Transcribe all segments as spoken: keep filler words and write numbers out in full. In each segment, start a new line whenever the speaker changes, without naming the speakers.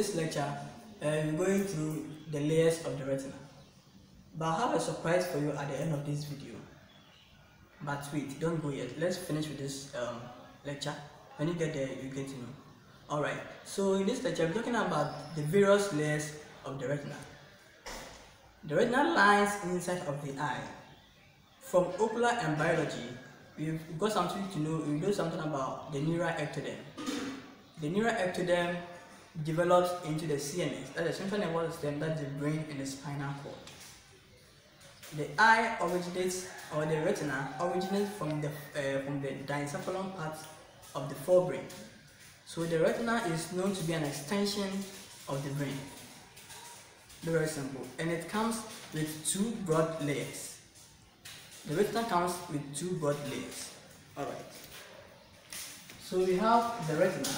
this lecture, uh, we're going through the layers of the retina. But I have a surprise for you at the end of this video. But wait, don't go yet. Let's finish with this um, lecture. When you get there, you get to know. Alright, so in this lecture, we're talking about the various layers of the retina. The retina lies inside of the eye. From ocular and biology, we've got something to know. We know something about the neural ectoderm. The neural ectoderm develops into the C N S, that's the central nervous system, that's the brain and the spinal cord. The eye originates, or the retina originates from the uh, from the diencephalon part of the forebrain. So the retina is known to be an extension of the brain. Very simple, and it comes with two broad layers. The retina comes with two broad layers. All right. So we have the retina.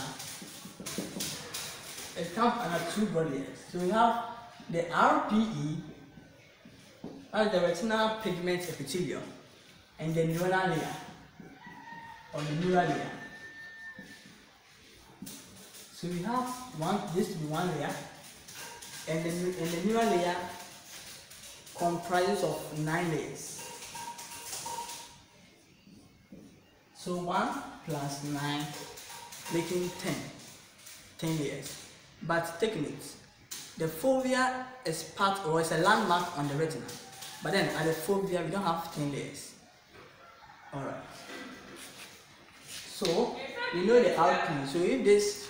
It comes under two broad layers. So we have the R P E, as the retinal pigment epithelium, and the neuronal layer, or the neural layer. So we have one, this to be one layer, and the, and the neural layer comprises of nine layers. So one plus nine, making ten, ten layers. But take note, the fovea is part, or is a landmark on the retina. But then at the fovea, we don't have ten layers. Alright. So, we know the R P. So if this,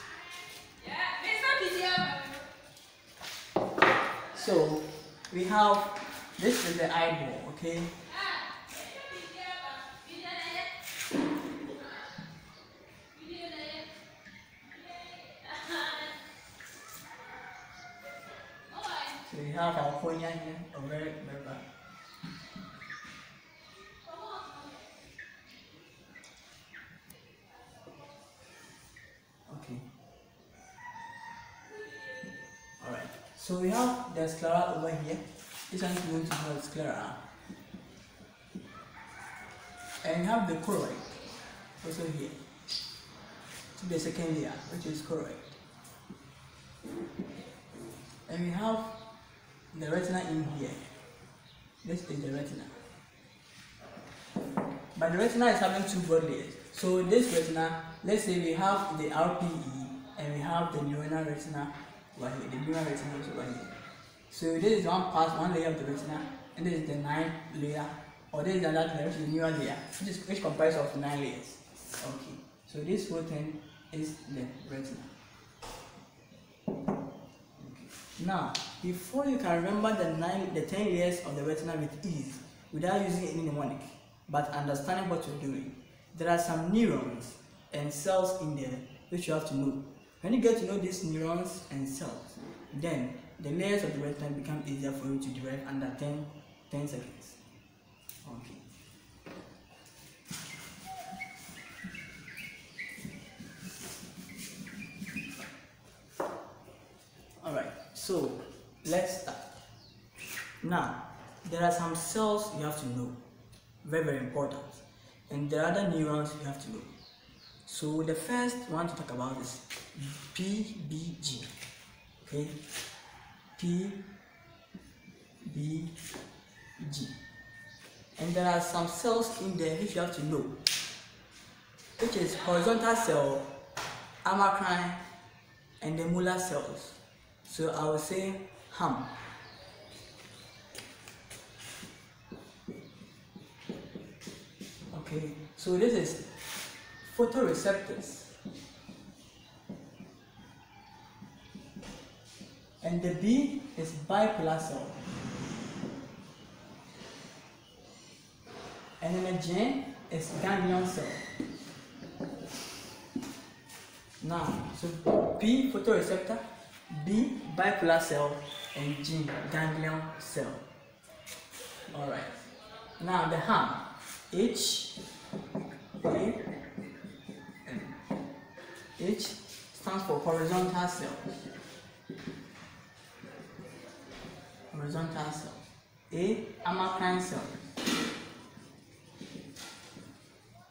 so we have, this is the eyeball, okay? So we have our cornea here, a very, very bad. Okay. Alright. So we have the sclera over here. This one is going to have sclera. And we have the choroid also here. To the second layer, which is choroid. And we have the retina in here. This is the retina. But the retina is having two broad layers. So this retina, let's say we have the R P E and we have the neuronal retina over here. The neural retina is over here. So this is one part, one layer of the retina, and this is the nine layer, or this is another layer, which is the neural layer, which is which comprises of nine layers. Okay. So this whole thing is the retina. Now, before you can remember the nine, the ten layers of the retina with ease, without using any mnemonic, but understanding what you're doing, there are some neurons and cells in there which you have to know. When you get to know these neurons and cells, then the layers of the retina become easier for you to derive under ten, ten seconds. Okay. Alright, so let's start. Now, there are some cells you have to know, very very important, and there are other neurons you have to know. So the first one to talk about is P B G. Okay, P B G, and there are some cells in there which you have to know, which is horizontal cell, amacrine, and the molar cells. So I will say ham. Okay, so this is photoreceptors, and the B is bipolar cell, and then the G is ganglion cell. Now, so P photoreceptor, B bipolar cell, and G ganglion cell. Alright. Now the ham, H A M. H stands for horizontal cell. Horizontal cell. A amacrine cell.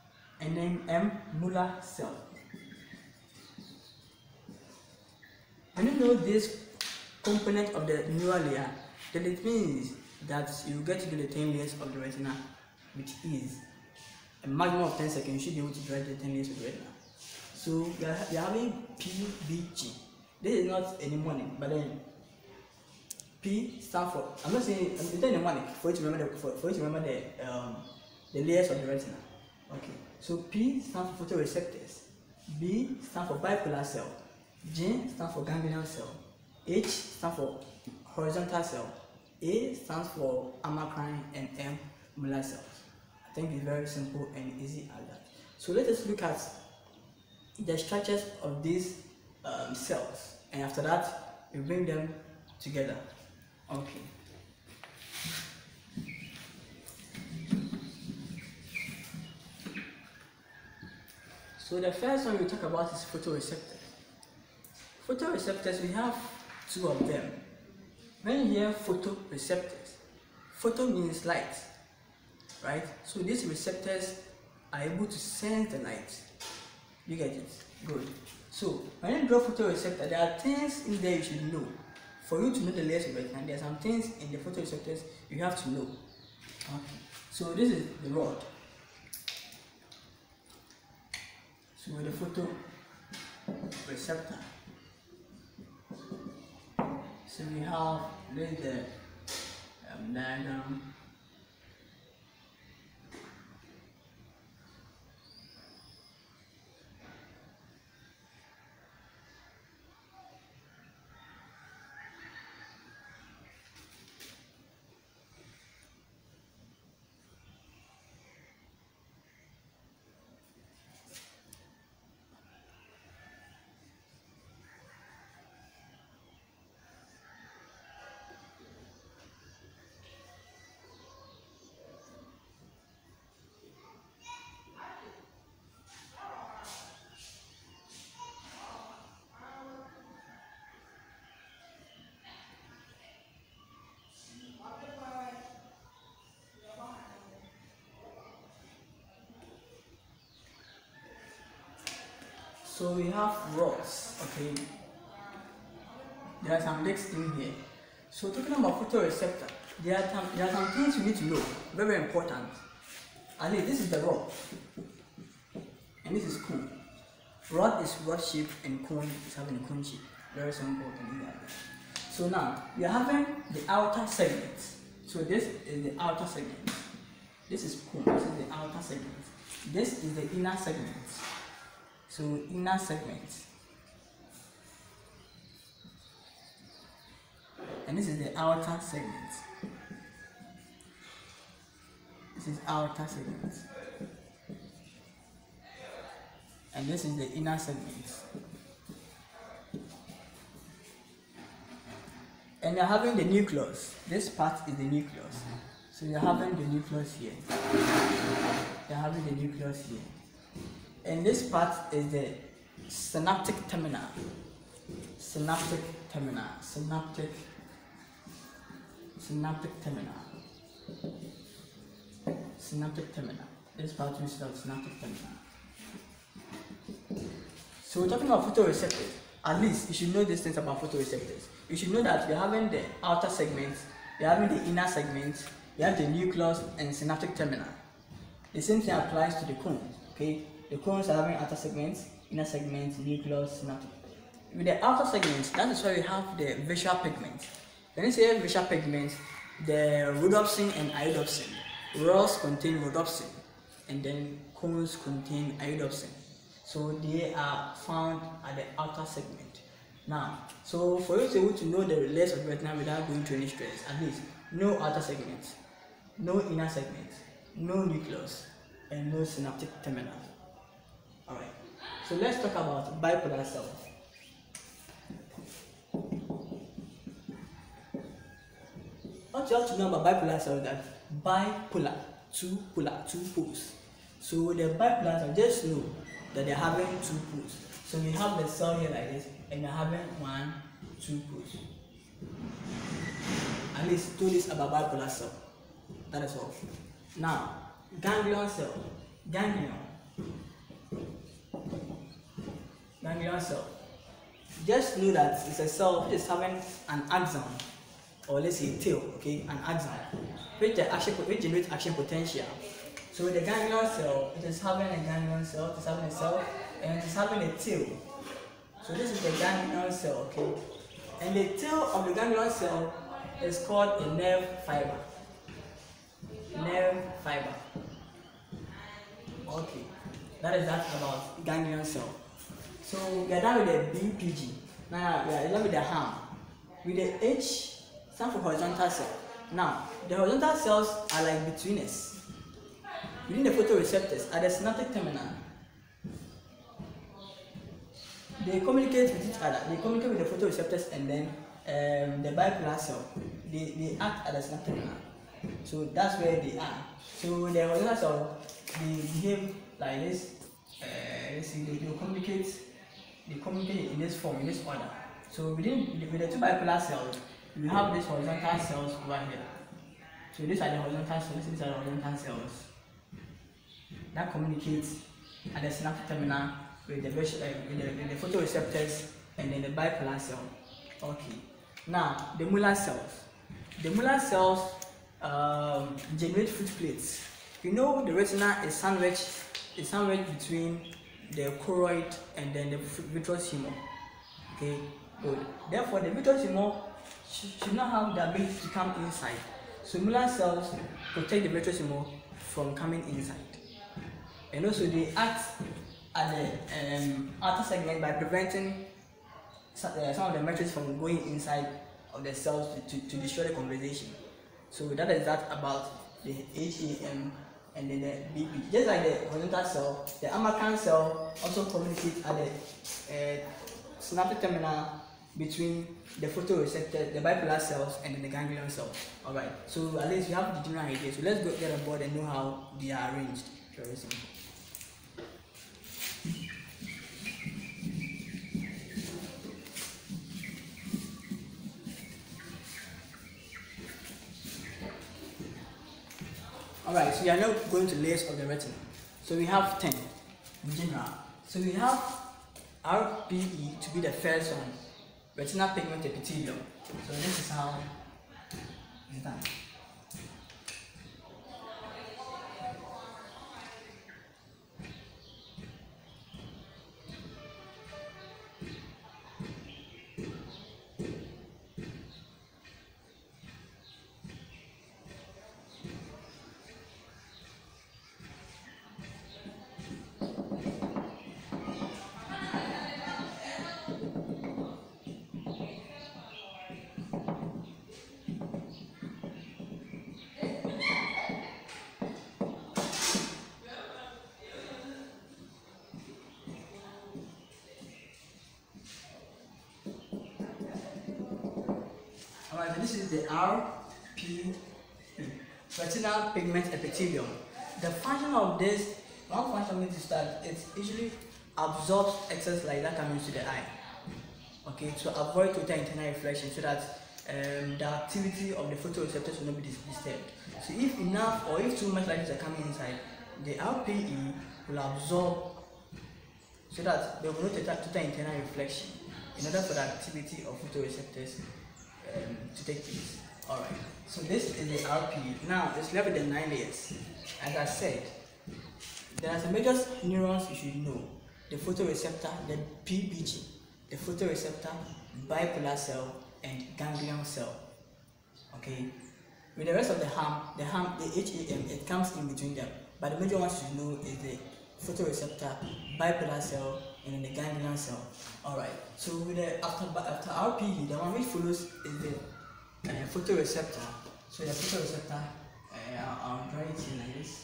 And then M molar cell. When you know this component of the neural layer, then it means that you get to do the ten layers of the retina with ease. A maximum of ten seconds, you should be able to draw the ten layers of the retina. So we are, we are having P B G. This is not a mnemonic, but then P stands for, I'm not saying it's not a mnemonic for you to remember the, for, for you to remember the um the layers of the retina. Okay. So P stands for photoreceptors, B stands for bipolar cell, G stands for ganglion cell, H stands for horizontal cell, A stands for amacrine, and M molar cells. I think it's very simple and easy as that. So let us look at the structures of these um, cells, and after that we bring them together. Okay. So the first one we talk about is photoreceptors. Photoreceptors, we have two of them. When you hear photoreceptors, photo means light, right? So these receptors are able to sense the light. You get it? Good. So when you draw photoreceptor, there are things in there you should know. For you to know the layers of retina, there are some things in the photoreceptors you have to know. Okay. So this is the rod. So the photoreceptor. So we have this the um, diagram. So we have rods, okay. There are some legs in here. So talking about photoreceptor, there are some, there are some things you need to know, very, very important. At least this is the rod, and this is cone. Rod is rod shape and cone is having a cone shape. Very simple and easy. So now we are having the outer segment. So this is the outer segment. This is cone. This is the outer segment. This is the inner segment. So inner segment, and this is the outer segment. This is outer segment, and this is the inner segment. And you're having the nucleus. This part is the nucleus. So you're having the nucleus here. You're having the nucleus here. And this part is the synaptic terminal. Synaptic terminal. Synaptic. Synaptic terminal. Synaptic terminal. This part is the synaptic terminal. So we're talking about photoreceptors. At least you should know these things about photoreceptors. You should know that we're having the outer segment, we're having the inner segment, we have the nucleus and synaptic terminal. The same thing applies to the cones. Okay. The cones are having outer segments, inner segments, nucleus, synaptic. With the outer segments, that is why we have the visual pigment. When you say visual pigment, the rhodopsin and iodopsin. Rods contain rhodopsin, and then cones contain iodopsin. So they are found at the outer segment. Now, so for you to be able to know the layers of retina without going through any stress, at least no outer segment, no inner segment, no nucleus, and no synaptic terminal. Alright, so let's talk about bipolar cells. What you have to know about bipolar cells is that bipolar, two polar, two poles. So the bipolar cells, just know that they're having two poles. So we have the cell here like this, and they're having one, two poles. At least do this about bipolar cell. That is all. Now, ganglion cell, ganglion. Ganglion cell. just know that it's a cell which is having an axon, or let's say tail, okay, an axon, which the action which generates action potential. So the ganglion cell, it is having a ganglion cell, it is having a cell, and it is having a tail. So this is the ganglion cell, okay, and the tail of the ganglion cell is called a nerve fiber. Nerve fiber. Okay, that is that about ganglion cell. So we are done with the B P G. Now we are done with the H A M. With the H, stand for horizontal cell. Now the horizontal cells are like between us. Within the photoreceptors at the synaptic terminal, they communicate with each other. They communicate with the photoreceptors and then um, the bipolar cell. They, they act at the synaptic terminal. So that's where they are. So the horizontal cell, they behave like this. Uh, let's see, they, they communicate. They communicate in this form, in this order. So within with the two bipolar cells, we have these horizontal cells over here. So these are the horizontal cells. These are the horizontal cells that communicates at the synaptic terminal with the, uh, with the, with the photoreceptors and then the bipolar cell. Okay. Now the molar cells. The molar cells um, generate fruit plates. You know the retina is sandwiched is sandwiched between the choroid and then the vitreous humor. Okay, good. Therefore, the vitreous humor sh should not have the ability to come inside. So molar cells protect the vitreous humor from coming inside. And also they act at the um, outer segment by preventing some, uh, some of the matrix from going inside of the cells to, to, to destroy the conversation. So that is that about the H A M and then the B P. Just like the horizontal cell, the amacan cell also communicates at the uh, synaptic terminal between the photoreceptor, the bipolar cells, and then the ganglion cells. Alright, so at least you have the general idea. So let's go get on board and know how they are arranged. Very simple. Alright, so we are now going to layers of the retina. So we have ten in general. So we have R P E to be the first one, retinal pigment epithelium. So this is how it's done. Alright, so this is the R P E, retinal pigment epithelium. The function of this, one function of it is that it usually absorbs excess light that comes into the eye. Okay, to avoid total internal reflection, so that um, the activity of the photoreceptors will not be disturbed. So if enough or if too much light is coming inside, the R P E will absorb so that there will not be total internal reflection in order for the activity of photoreceptors um, to take place. Alright, so this is the R P E. Now it's left with the nine layers. As I said, there are some major neurons you should know: the photoreceptor, the P B G, the photoreceptor, bipolar cell, and ganglion cell. Okay, with the rest of the ham, the ham, the H A M, it comes in between them. But the major ones you know is the photoreceptor, bipolar cell, and then the ganglion cell. Alright, so with the after after R P E, the one which follows is the uh, photoreceptor. So the photoreceptor, uh, I'll, I'll draw it in like this.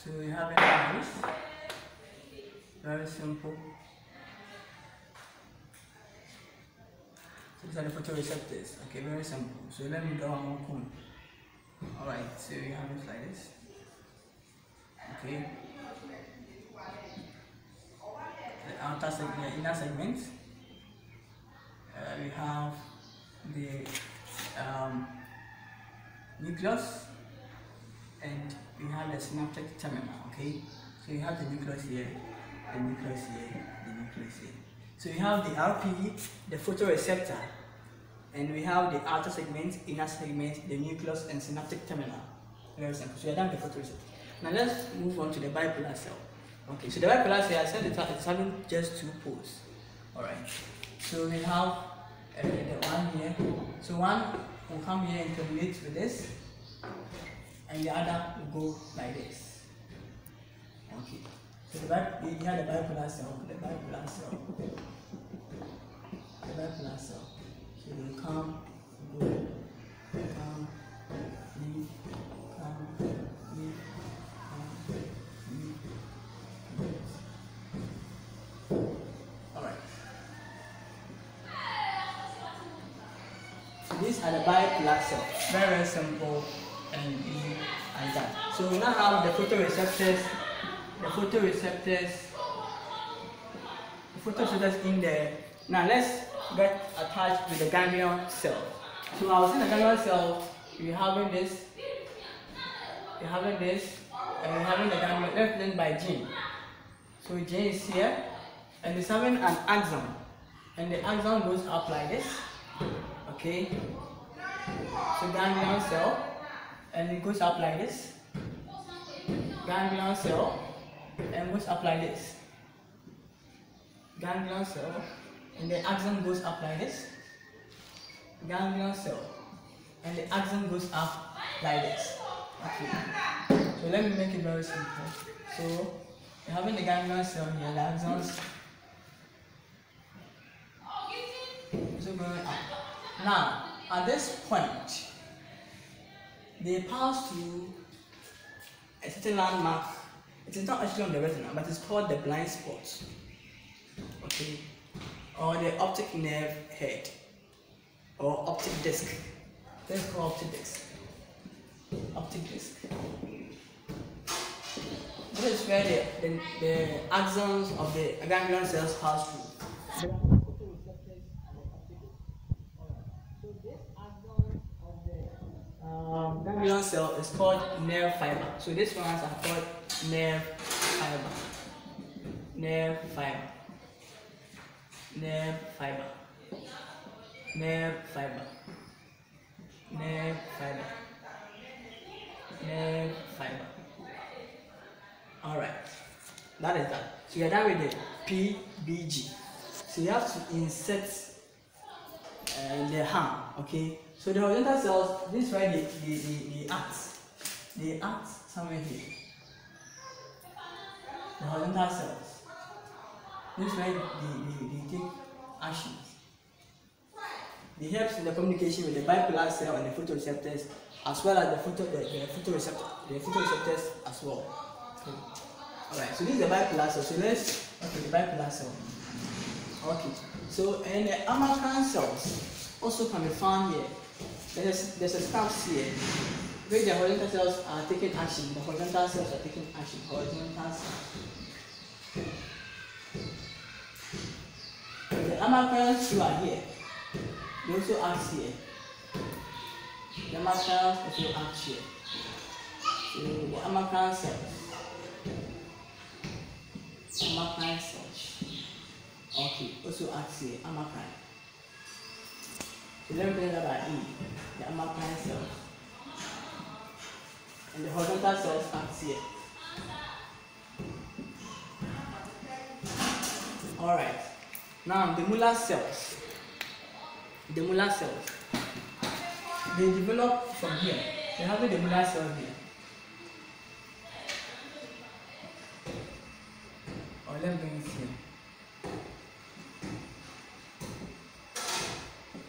So you have it like this. Very simple. So these are the photoreceptors. Okay, very simple. So let me draw one more cone. Alright, so you have it like this. Okay. The outer segment, the inner segment. Uh, we have the um, nucleus, and we have the synaptic terminal. Okay, so you have the nucleus here, the nucleus here, the nucleus here. So you have the R P, the photoreceptor, and we have the outer segment, inner segment, the nucleus, and synaptic terminal. Very simple. So you're done with the photoreceptor. Now let's move on to the bipolar cell. Okay, so the bipolar cell, I said it's having just two poles. Alright, so we have uh, the one here. So one will come here and terminate with this, and the other will go like this. Okay, so the bi you have the bipolar cell, the bipolar cell, the bipolar cell. So they will come, go, come, leave, come, leave, come, leave. Alright. So these are the bipolar cells. Very, very simple and easy like that. So we now have the photoreceptors, the photoreceptors, the photoreceptors in there. Now let's get attached with the ganglion cell. So I was in the ganglion cell, you're having this, you're having this, and you're having the ganglion represented by gene. So gene is here, and it's having an axon, and the axon goes up like this. Okay, so ganglion cell, and it goes up like this. Ganglion cell, and goes up like this. Ganglion cell, and the axon goes up like this. Ganglion cell, and the axon goes up like this. Okay, so let me make it very simple. So you're having the ganglion cell here, the axons. So going up. Now, at this point, they pass through a certain landmark. It is not actually on the retina, but it's called the blind spot. Okay, or the optic nerve head, or optic disc. Let's call optic disc. Optic disc. This is where the, the, the axons of the ganglion cells pass through. Um, ganglion cell is called nerve fiber. So these ones are called nerve fiber. Nerve fiber. Nerve fiber. Nerve fiber. Nerve fiber. Nerve fiber. Alright. That is that. So you're done with the P B G. So you have to insert uh, the hand. Okay. So the horizontal cells, this is where they, they, they, they act. They act somewhere here. The horizontal cells. This is where they, they, they take actions. They help in the communication with the bipolar cell and the photoreceptors, as well as the photo the, the photoreceptor the photoreceptors as well. Okay. Alright, so this is the bipolar cell. So let's okay the bipolar cell. Okay. So and the amacrine cells also can be found here. There's, there's a scraps here where the horizontal cells are taking action. The horizontal cells are taking action. Horizontal cells. The amacrines who are here, they also act here. The amacrines also act here. So the amacrine cells. Amacrine cells. Okay, also act here. Amacrine. So let me tell you about E, the amacrine cells. And the horizontal cells act here. Alright. Now the molar cells. The molar cells. They develop from here. They have the molar cells here. Or let me bring it here.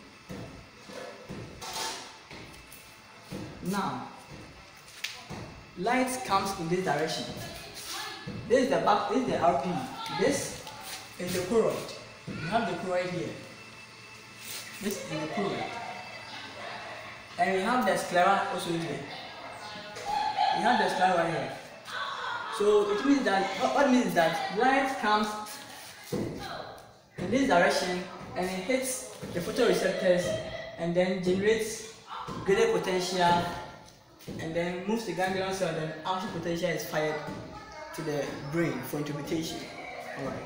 Now, light comes in this direction. This is the back, this is the R P E. This is the choroid. You have the choroid here. This is the choroid. And we have the sclera also here. We have the sclera right here. So it means that, what it means is that light comes in this direction and it hits the photoreceptors and then generates greater potential and then moves the ganglion cell, and then outer potential is fired to the brain for interpretation. Alright.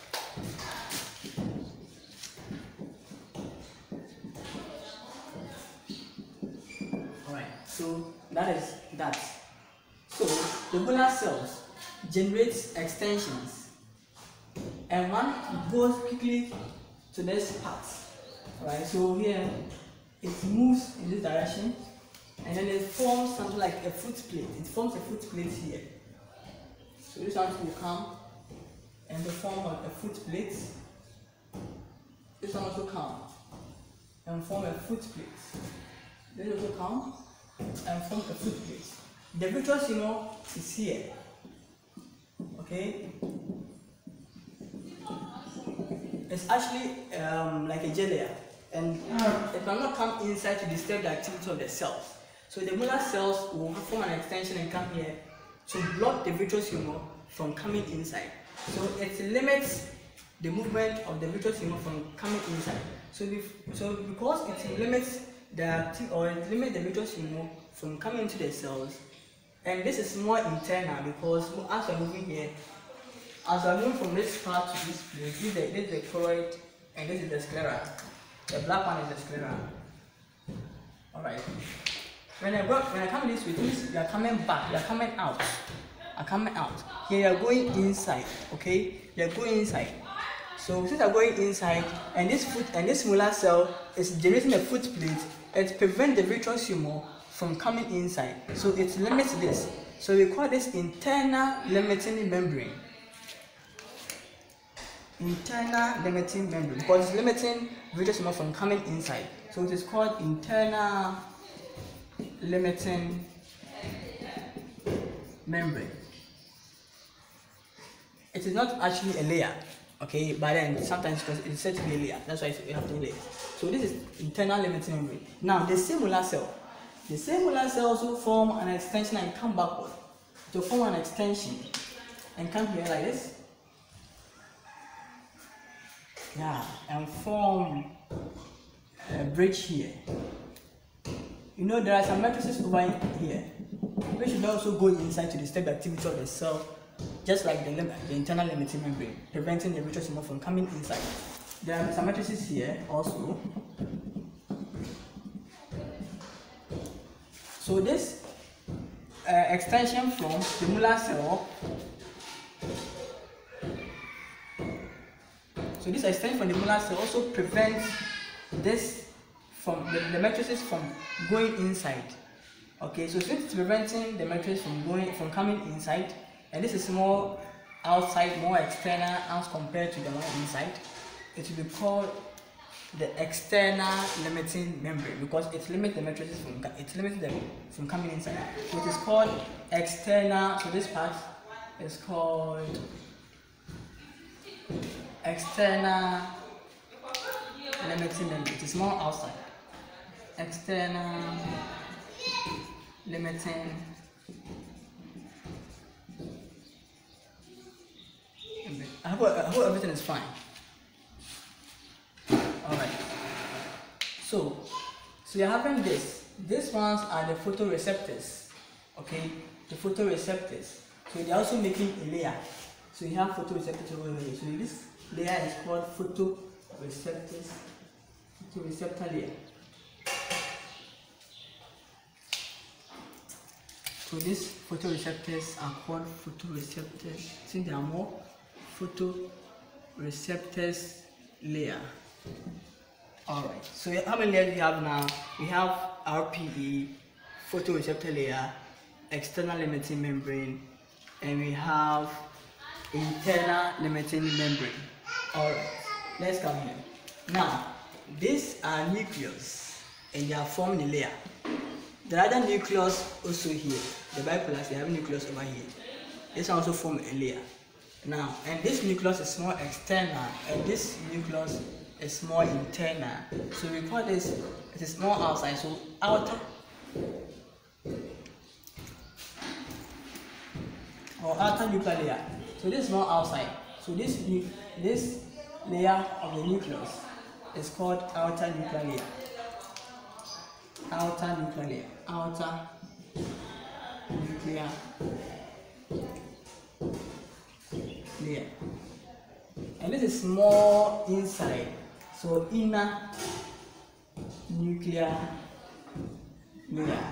Alright, so that is that. So the molar cells generates extensions, and one goes quickly to this part. Alright, so here it moves in this direction, and then it forms something like a foot plate. It forms a foot plate here. So this one will come and form a foot plate. This one also come and form a foot plate. This also come and form a foot plate. The vitreous humor is here. Okay, it's actually um, like a gel layer, and it cannot come inside to disturb the activity of the cells. So the molar cells will form an extension and come here to block the vitreous humor from coming inside. So it limits the movement of the vitreous humor from coming inside. So, so because it limits the activity, or it limits the vitreous humor from coming into the cells, and this is more internal because as we're moving here, as we're moving from this part to this place, this is the, this is the choroid and this is the sclera. The black one is the sclera. Alright. When I work, when I come this way, this you are coming back, you are coming out. Are coming out. Here you are going inside. Okay? You are going inside. So since you are going inside, and this foot and this molar cell is generating a foot plate, it prevents the vitreous humor from coming inside. So it limits this. So we call this internal limiting membrane. Internal limiting membrane, because it's limiting vitreous humor from coming inside. So it is called internal limiting membrane. It is not actually a layer, okay, but then sometimes because it's said to be a layer, that's why we have two layers. So this is internal limiting membrane. Now the same molar cell, the same molar cell also form an extension and come backward to form an extension and come here like this. Yeah, and form a bridge here. You know, there are some matrices over here which should also go inside to disturb the activity of the cell, just like the, lim the internal limiting membrane, preventing the vitreous humor from coming inside. There are some matrices here also. So this uh, extension from the molar cell, so this extension from the molar cell also prevents this from the, the matrices from going inside. Okay, so since it's preventing the matrix from going from coming inside, and this is more outside, more external as compared to the one inside, it will be called the external limiting membrane, because it limits the matrices from it limits them from coming inside. So it is called external. So this part is called external limiting membrane. It is more outside. External limiting membrane. I hope, I hope everything is fine. Alright. So, so you're having this. These ones are the photoreceptors. Okay, the photoreceptors. So they're also making a layer. So you have photoreceptors over here. So this layer is called photoreceptors. Photoreceptor layer. So these photoreceptors are called photoreceptors. Since there are more photoreceptors layer. Alright, so how many layers we have now? We have R P E, photoreceptor layer, external limiting membrane, and we have internal limiting membrane. Alright, let's come here. Now, these are nucleus, and they are forming a layer. the other nucleus also here, the bipolar, they have a nucleus over here. This also form a layer. Now, and this nucleus is more external, and this nucleus is more internal. So we call this, it is more outside, so outer or outer nuclear layer. So this is more outside. So this this layer of the nucleus is called outer nuclear layer. Outer nuclear layer. Outer nuclear layer. And this is more inside. So inner nuclear layer.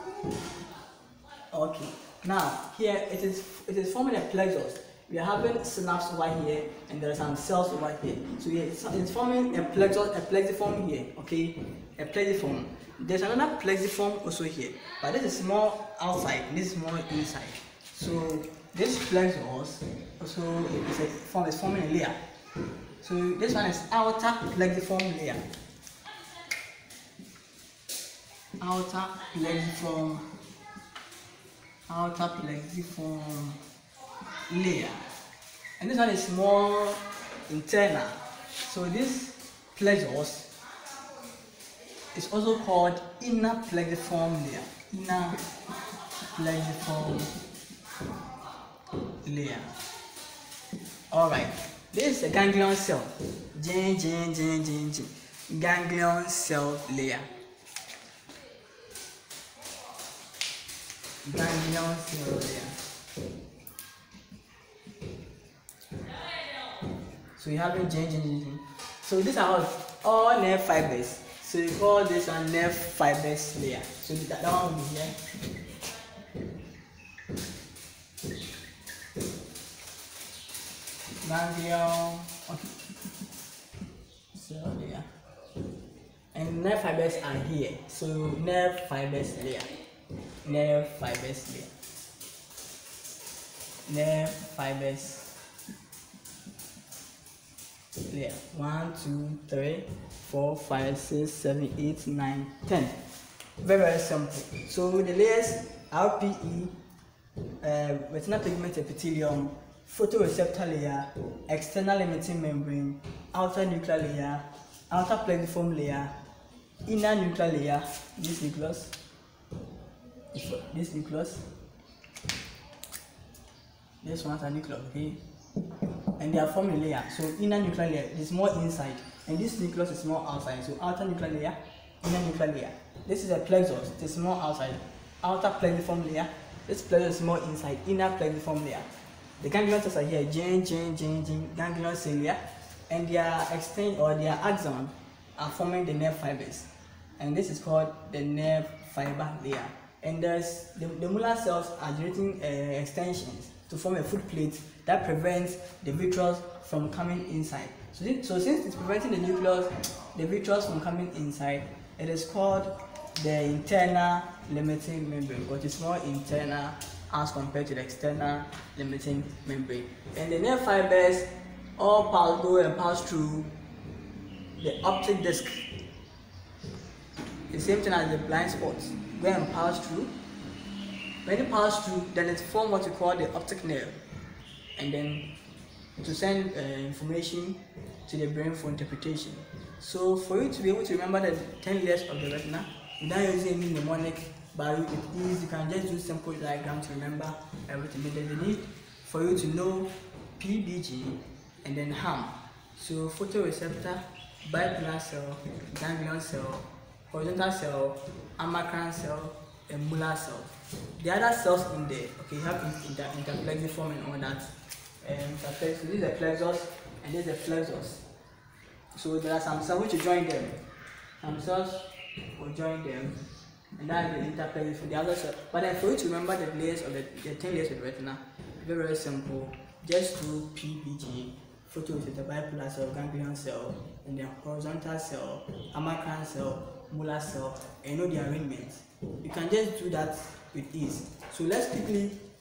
Okay. Now here it is it is forming a plexus. We are having synapse over here, and there are some cells over here. So it's, it's forming a plexus, a plexiform here. Okay, a plexiform. There's another plexiform also here, but this is more outside. And this is more inside. So this plexus also is a form is forming a layer. So this one is outer plexiform layer. Outer plexiform. Outer plexiform layer, and this one is more internal. So this plexus is also called inner plexiform layer. Inner plexiform layer. All right, this is a ganglion cell. G, G, G, G, G. Ganglion cell layer. Ganglion cell layer. So you have a G, G, G, G. So these are all, all nerve fibers. So you call this a nerve fibers layer. So that, that one will be here. Ganglion cell layer. And nerve fibers are here. So nerve fibers layer. Nerve fibers layer. Nerve fibers layer. One, two, three, four, five, six, seven, eight, nine, ten. Very, very simple. So the layers R P E, uh, retinal pigment epithelium, photoreceptor layer, external limiting membrane, outer nuclear layer, outer plexiform layer, inner nuclear layer, this nucleus, this nucleus, this one's a nucleus, okay, and they are forming a layer. So inner nuclear layer is more inside, and this nucleus is more outside. So outer nuclear layer, inner nuclear layer. This is a plexus, it is more outside. Outer plexiform layer, this plexus is more inside, inner plexiform layer. The ganglion cells are here, gene, gene, gene, gene, ganglion cell layer, and their extent or their axon are forming the nerve fibers, and this is called the nerve fiber layer. And there's the, the molar cells are generating uh, extensions to form a foot plate that prevents the vitreous from coming inside. So, this, so since it's preventing the nucleus, the vitreous from coming inside, it is called the internal limiting membrane, because it's more internal as compared to the external limiting membrane. And the nerve fibers all pass go and pass through the optic disc. The same thing as the blind spots. Go and pass through. When it pass through, then it forms what we call the optic nerve, and then to send uh, information to the brain for interpretation. So for you to be able to remember the ten layers of the retina without using any mnemonic, but with ease, you can just do simple diagram to remember everything. But there's a need for you to know P B G and then H A M. So photoreceptor, bipolar cell, ganglion cell, horizontal cell, amacrine cell, and molar cell. The other cells in there, okay, you have inter interplexiform and all that. Um, so this is the plexus and this is the flexus. So there are some cells which will join them. Some cells will join them, and that is the interplexiform. The other cell. But then for you to remember the layers of the, the ten layers of the retina, very very simple. Just do P B G, photoreceptor, bipolar cell, ganglion cell, and then horizontal cell, amacrine cell, molar cell, and know the arrangements. You can just do that with ease. So let's quickly